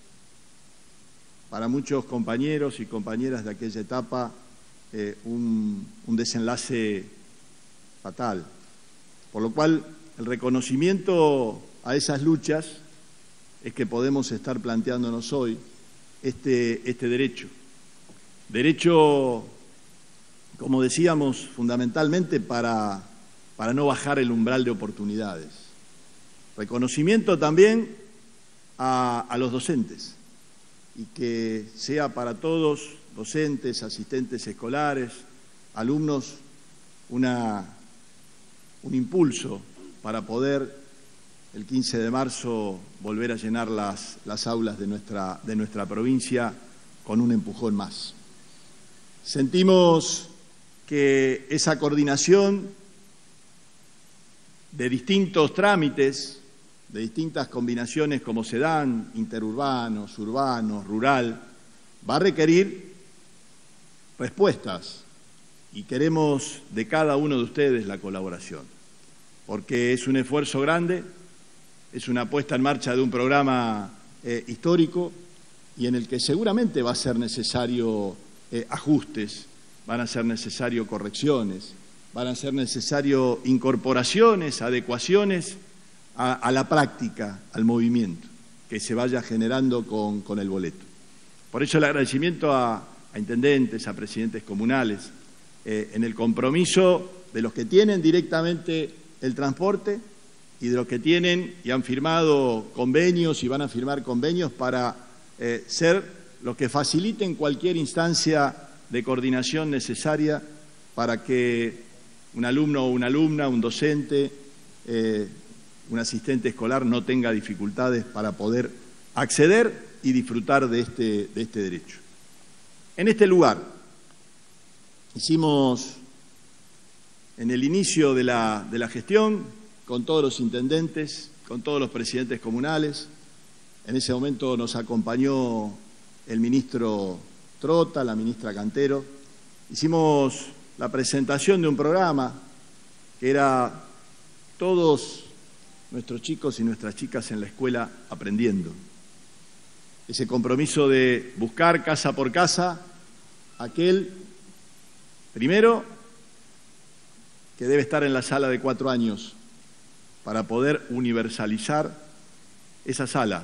para muchos compañeros y compañeras de aquella etapa eh, un, un desenlace fatal. Por lo cual, el reconocimiento a esas luchas es que podemos estar planteándonos hoy este, este derecho. Derecho, como decíamos, fundamentalmente para, para no bajar el umbral de oportunidades. Reconocimiento también a, a los docentes, y que sea para todos, docentes, asistentes escolares, alumnos, una, un impulso para poder el quince de marzo volver a llenar las, las aulas de nuestra, de nuestra provincia con un empujón más. Sentimos que esa coordinación de distintos trámites, de distintas combinaciones como se dan, interurbanos, urbanos, rural, va a requerir respuestas y queremos de cada uno de ustedes la colaboración, porque es un esfuerzo grande, es una puesta en marcha de un programa eh, histórico y en el que seguramente va a ser necesario eh, ajustes, van a ser necesarios correcciones, van a ser necesarios incorporaciones, adecuaciones a, a la práctica, al movimiento que se vaya generando con, con el boleto. Por eso el agradecimiento a, a a intendentes, a presidentes comunales, eh, en el compromiso de los que tienen directamente el transporte y de los que tienen y han firmado convenios y van a firmar convenios para eh, ser los que faciliten cualquier instancia de coordinación necesaria para que un alumno o una alumna, un docente, eh, un asistente escolar no tenga dificultades para poder acceder y disfrutar de este, de este derecho. En este lugar hicimos, en el inicio de la, de la gestión, con todos los intendentes, con todos los presidentes comunales, en ese momento nos acompañó el ministro Trota, la ministra Cantero, hicimos la presentación de un programa que era todos nuestros chicos y nuestras chicas en la escuela aprendiendo. Ese compromiso de buscar casa por casa aquel, primero, que debe estar en la sala de cuatro años para poder universalizar esa sala.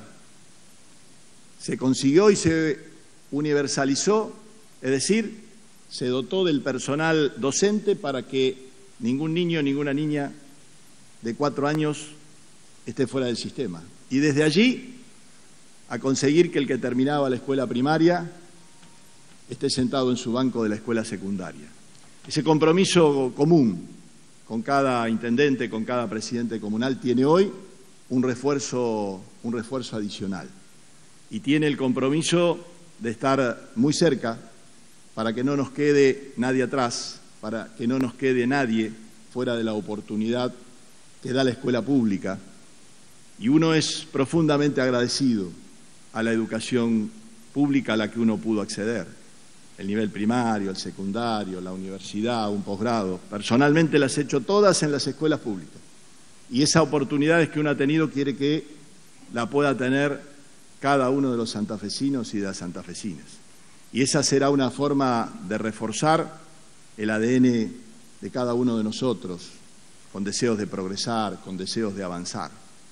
Se consiguió y se universalizó, es decir, se dotó del personal docente para que ningún niño, ninguna niña de cuatro años esté fuera del sistema. Y desde allí a conseguir que el que terminaba la escuela primaria esté sentado en su banco de la escuela secundaria. Ese compromiso común con cada intendente, con cada presidente comunal, tiene hoy un refuerzo, un refuerzo adicional. Y tiene el compromiso de estar muy cerca para que no nos quede nadie atrás, para que no nos quede nadie fuera de la oportunidad que da la escuela pública. Y uno es profundamente agradecido a la educación pública a la que uno pudo acceder. El nivel primario, el secundario, la universidad, un posgrado. Personalmente las he hecho todas en las escuelas públicas. Y esa oportunidad que uno ha tenido quiere que la pueda tener cada uno de los santafesinos y de las santafesinas. Y esa será una forma de reforzar el A D N de cada uno de nosotros, con deseos de progresar, con deseos de avanzar.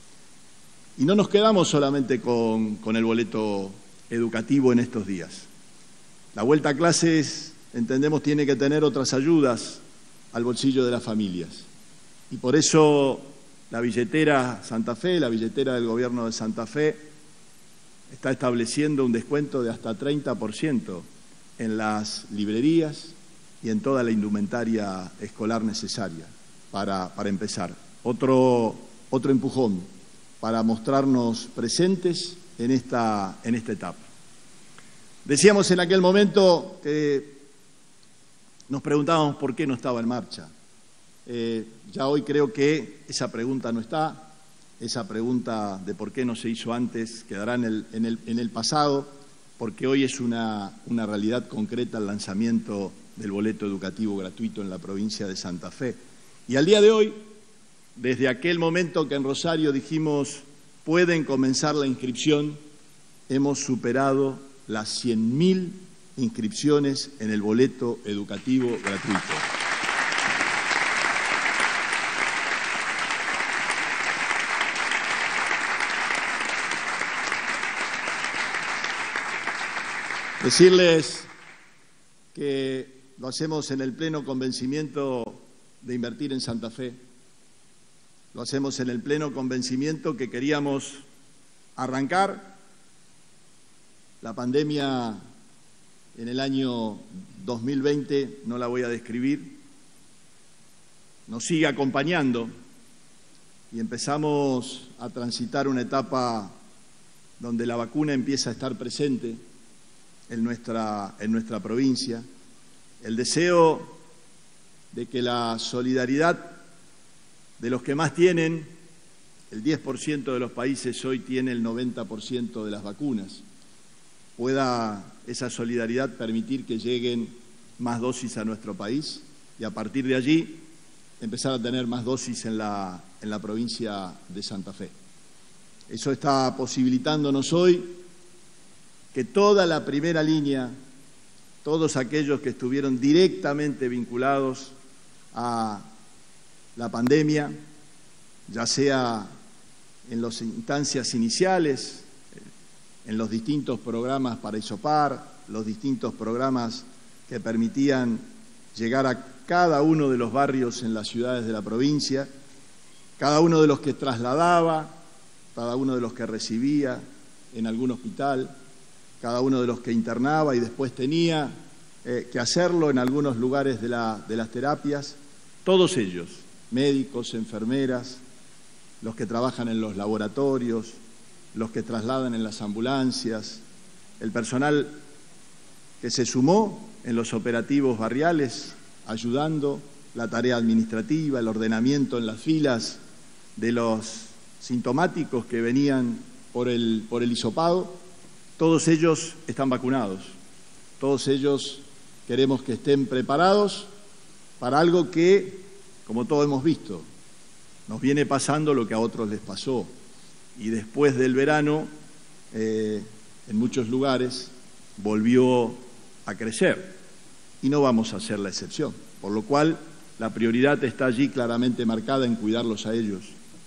Y no nos quedamos solamente con, con el boleto educativo en estos días. La vuelta a clases, entendemos, tiene que tener otras ayudas al bolsillo de las familias. Y por eso la billetera Santa Fe, la billetera del Gobierno de Santa Fe, está estableciendo un descuento de hasta treinta por ciento en las librerías y en toda la indumentaria escolar necesaria para, para empezar. Otro, otro empujón para mostrarnos presentes en esta, en esta etapa. Decíamos en aquel momento que nos preguntábamos por qué no estaba en marcha. Eh, ya hoy creo que esa pregunta no está, esa pregunta de por qué no se hizo antes quedará en el, en el, en el pasado, porque hoy es una, una realidad concreta el lanzamiento del boleto educativo gratuito en la provincia de Santa Fe. Y al día de hoy, desde aquel momento que en Rosario dijimos pueden comenzar la inscripción, hemos superado las cien mil inscripciones en el boleto educativo gratuito. Decirles que lo hacemos en el pleno convencimiento de invertir en Santa Fe. Lo hacemos en el pleno convencimiento que queríamos arrancar la pandemia en el año dos mil veinte, no la voy a describir, nos sigue acompañando y empezamos a transitar una etapa donde la vacuna empieza a estar presente en nuestra, en nuestra provincia. El deseo de que la solidaridad de los que más tienen, el diez por ciento de los países hoy tiene el noventa por ciento de las vacunas, pueda esa solidaridad permitir que lleguen más dosis a nuestro país y a partir de allí empezar a tener más dosis en la, en la provincia de Santa Fe. Eso está posibilitándonos hoy que toda la primera línea, todos aquellos que estuvieron directamente vinculados a la pandemia, ya sea en las instancias iniciales, en los distintos programas para hisopar, los distintos programas que permitían llegar a cada uno de los barrios en las ciudades de la provincia, cada uno de los que trasladaba, cada uno de los que recibía en algún hospital, cada uno de los que internaba y después tenía eh, que hacerlo en algunos lugares de, la, de las terapias, todos ellos, médicos, enfermeras, los que trabajan en los laboratorios, los que trasladan en las ambulancias, el personal que se sumó en los operativos barriales, ayudando, la tarea administrativa, el ordenamiento en las filas de los sintomáticos que venían por el, por el hisopado, todos ellos están vacunados, todos ellos queremos que estén preparados para algo que, como todos hemos visto, nos viene pasando lo que a otros les pasó. Y después del verano, eh, en muchos lugares, volvió a crecer. Y no vamos a ser la excepción. Por lo cual, la prioridad está allí claramente marcada en cuidarlos a ellos.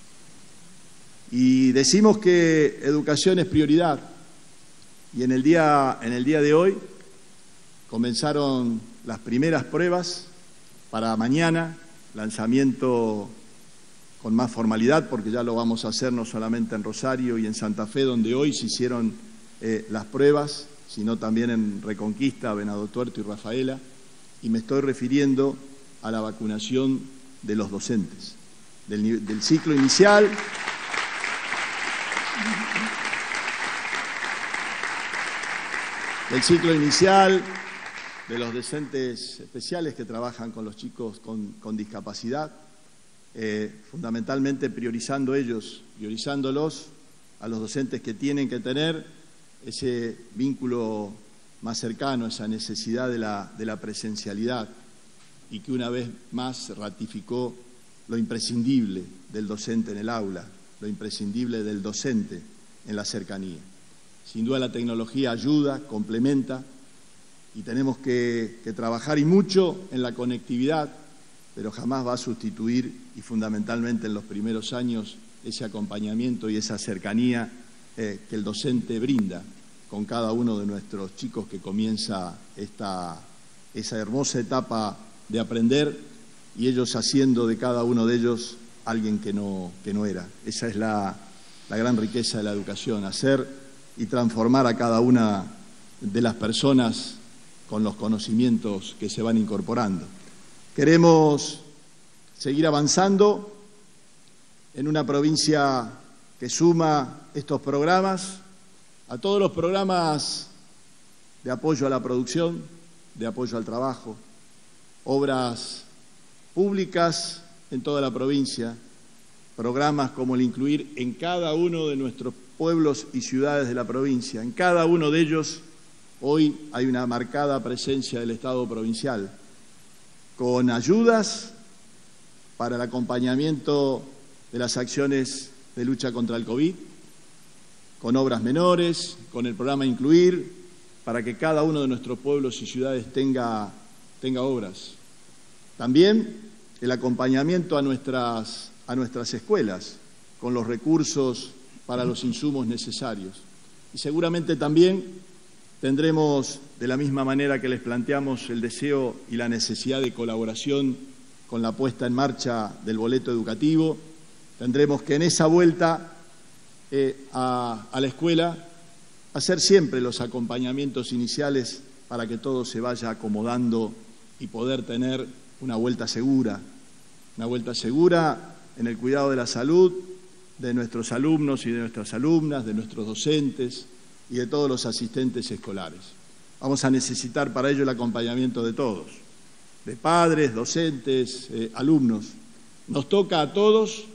Y decimos que educación es prioridad. Y en el día, en el día de hoy comenzaron las primeras pruebas para mañana, lanzamiento con más formalidad, porque ya lo vamos a hacer no solamente en Rosario y en Santa Fe, donde hoy se hicieron eh, las pruebas, sino también en Reconquista, Venado Tuerto y Rafaela, y me estoy refiriendo a la vacunación de los docentes, del, del ciclo inicial. Del ciclo inicial, de los docentes especiales que trabajan con los chicos con, con discapacidad, eh, fundamentalmente priorizando ellos, priorizándolos a los docentes que tienen que tener ese vínculo más cercano, esa necesidad de la, de la presencialidad, y que una vez más ratificó lo imprescindible del docente en el aula, lo imprescindible del docente en la cercanía. Sin duda la tecnología ayuda, complementa, y tenemos que, que trabajar y mucho en la conectividad, pero jamás va a sustituir, y fundamentalmente en los primeros años, ese acompañamiento y esa cercanía eh, que el docente brinda con cada uno de nuestros chicos que comienza esta, esa hermosa etapa de aprender, y ellos haciendo de cada uno de ellos alguien que no, que no era. Esa es la, la gran riqueza de la educación, hacer y transformar a cada una de las personas con los conocimientos que se van incorporando. Queremos seguir avanzando en una provincia que suma estos programas a todos los programas de apoyo a la producción, de apoyo al trabajo, obras públicas en toda la provincia, programas como el incluir en cada uno de nuestros pueblos y ciudades de la provincia. En cada uno de ellos hoy hay una marcada presencia del Estado provincial, con ayudas para el acompañamiento de las acciones de lucha contra el COVID, con obras menores, con el programa Incluir, para que cada uno de nuestros pueblos y ciudades tenga, tenga obras. También el acompañamiento a nuestras, a nuestras escuelas, con los recursos para los insumos necesarios. Y seguramente también tendremos, de la misma manera que les planteamos el deseo y la necesidad de colaboración con la puesta en marcha del boleto educativo, tendremos que en esa vuelta eh, a, a la escuela hacer siempre los acompañamientos iniciales para que todo se vaya acomodando y poder tener una vuelta segura, una vuelta segura en el cuidado de la salud de nuestros alumnos y de nuestras alumnas, de nuestros docentes y de todos los asistentes escolares. Vamos a necesitar para ello el acompañamiento de todos, de padres, docentes, eh, alumnos. Nos toca a todos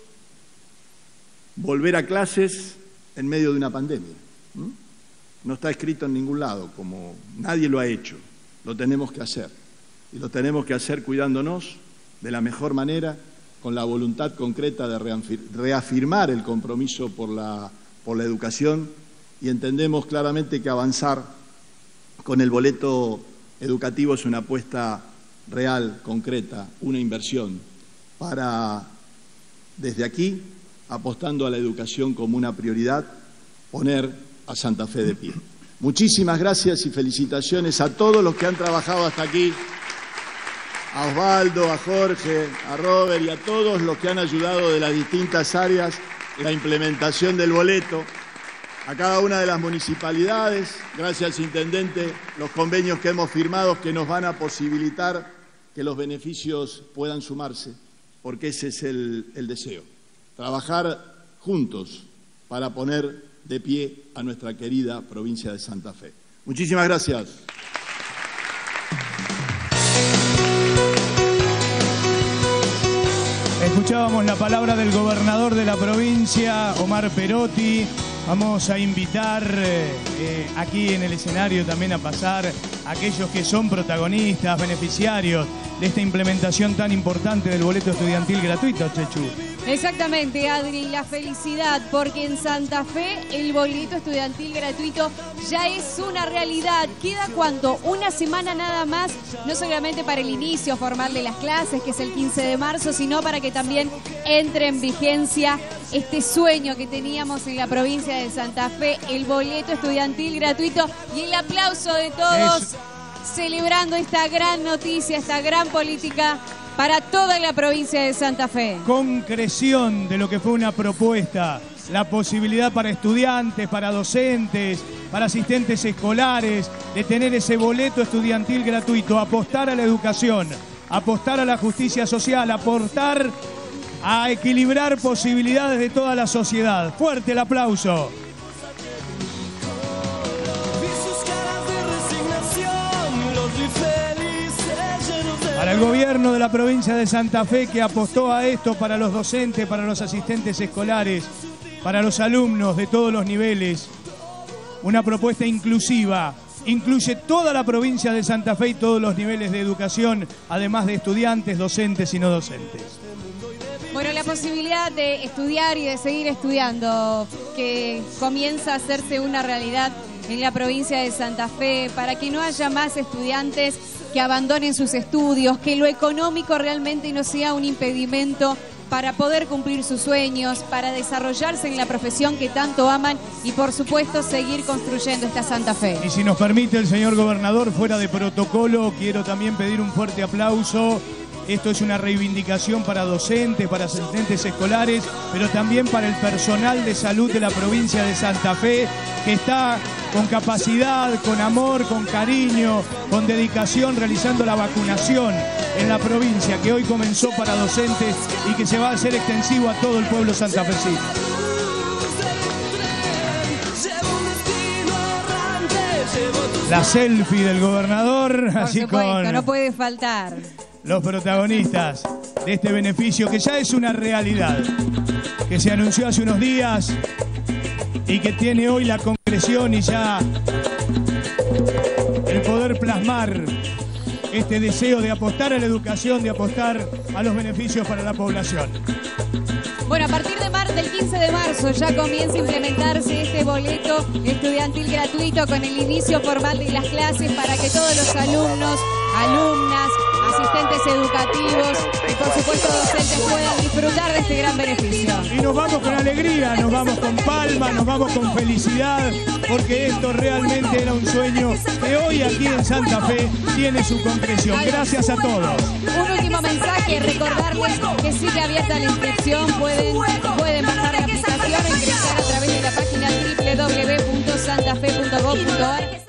volver a clases en medio de una pandemia. ¿Mm? No está escrito en ningún lado, como nadie lo ha hecho. Lo tenemos que hacer. Y lo tenemos que hacer cuidándonos de la mejor manera, con la voluntad concreta de reafirmar el compromiso por la, por la educación, y entendemos claramente que avanzar con el boleto educativo es una apuesta real, concreta, una inversión para, desde aquí, apostando a la educación como una prioridad, poner a Santa Fe de pie. Muchísimas gracias y felicitaciones a todos los que han trabajado hasta aquí, a Osvaldo, a Jorge, a Robert y a todos los que han ayudado de las distintas áreas en la implementación del boleto, a cada una de las municipalidades, gracias Intendente, los convenios que hemos firmado que nos van a posibilitar que los beneficios puedan sumarse, porque ese es el, el deseo, trabajar juntos para poner de pie a nuestra querida provincia de Santa Fe. Muchísimas gracias. Escuchábamos la palabra del gobernador de la provincia, Omar Perotti. Vamos a invitar eh, eh, aquí en el escenario también a pasar a aquellos que son protagonistas, beneficiarios de esta implementación tan importante del boleto estudiantil gratuito, Chechu. Exactamente, Adri, la felicidad, porque en Santa Fe el boleto estudiantil gratuito ya es una realidad. ¿Queda cuánto? Una semana nada más, no solamente para el inicio formal de las clases, que es el quince de marzo, sino para que también entre en vigencia este sueño que teníamos en la provincia de Santa Fe, el boleto estudiantil gratuito, y el aplauso de todos es... celebrando esta gran noticia, esta gran política para toda la provincia de Santa Fe. Concreción de lo que fue una propuesta, la posibilidad para estudiantes, para docentes, para asistentes escolares, de tener ese boleto estudiantil gratuito, apostar a la educación, apostar a la justicia social, aportar a equilibrar posibilidades de toda la sociedad. Fuerte el aplauso. Para el gobierno de la provincia de Santa Fe, que apostó a esto para los docentes, para los asistentes escolares, para los alumnos de todos los niveles. Una propuesta inclusiva, incluye toda la provincia de Santa Fe y todos los niveles de educación, además de estudiantes, docentes y no docentes. Bueno, la posibilidad de estudiar y de seguir estudiando, que comienza a hacerse una realidad en la provincia de Santa Fe, para que no haya más estudiantes que abandonen sus estudios, que lo económico realmente no sea un impedimento para poder cumplir sus sueños, para desarrollarse en la profesión que tanto aman y, por supuesto, seguir construyendo esta Santa Fe. Y si nos permite el señor gobernador, fuera de protocolo, quiero también pedir un fuerte aplauso. Esto es una reivindicación para docentes, para asistentes escolares, pero también para el personal de salud de la provincia de Santa Fe, que está con capacidad, con amor, con cariño, con dedicación, realizando la vacunación en la provincia, que hoy comenzó para docentes y que se va a hacer extensivo a todo el pueblo santafesino. La selfie del gobernador, Por así supuesto, con... no puede faltar. Los protagonistas de este beneficio, que ya es una realidad, que se anunció hace unos días y que tiene hoy la concreción y ya el poder plasmar este deseo de apostar a la educación, de apostar a los beneficios para la población. Bueno, a partir de mar del quince de marzo ya comienza a implementarse este boleto estudiantil gratuito con el inicio formal de las clases para que todos los alumnos, alumnas, asistentes educativos y por supuesto docentes puedan disfrutar de este gran beneficio. Y nos vamos con alegría, nos vamos con palmas, nos vamos con felicidad, porque esto realmente era un sueño que hoy aquí en Santa Fe tiene su concreción. Gracias a todos. Un último mensaje, recordarles que sigue abierta la inscripción, pueden, pueden bajar la aplicación o ingresar a través de la página doble u doble u doble u punto santafe punto gov punto ar.